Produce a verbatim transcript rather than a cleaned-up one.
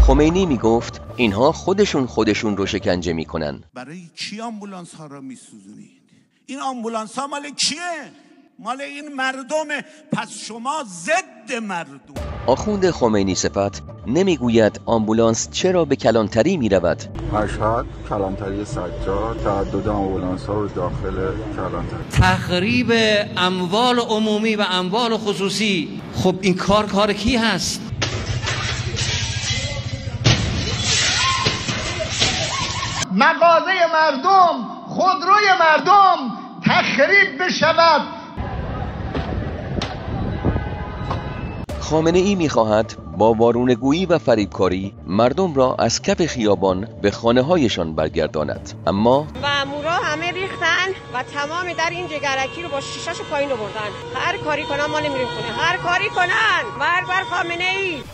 خمینی میگفت اینها خودشون خودشون رو شکنجه میکنن. برای چی آمبولانس ها را میسوزونید؟ این آمبولانس ها مال کیه؟ مال این مردمه. پس شما ضد مردم. آخوند خمینی صفت نمیگوید آمبولانس چرا به کلانتری میرود. مشهد، کلانتری سجاد، تعدد آمبولانس ها رو داخل کلانتری. تخریب اموال عمومی و اموال خصوصی. خب این کار کار کی هست؟ مغازه مردم، خودروی مردم تخریب بشود. خامنه ای میخواهد با وارونه‌گویی و فریبکاری مردم را از کف خیابان به خانه هایشان برگرداند، اما مامورا همه ریختن و تمام در این جگرکی رو با شیشه‌شو پایین آوردن. هر کاری کنن ما نمیریم خونه، هر کاری کنن. مرگ بر خامنه ای.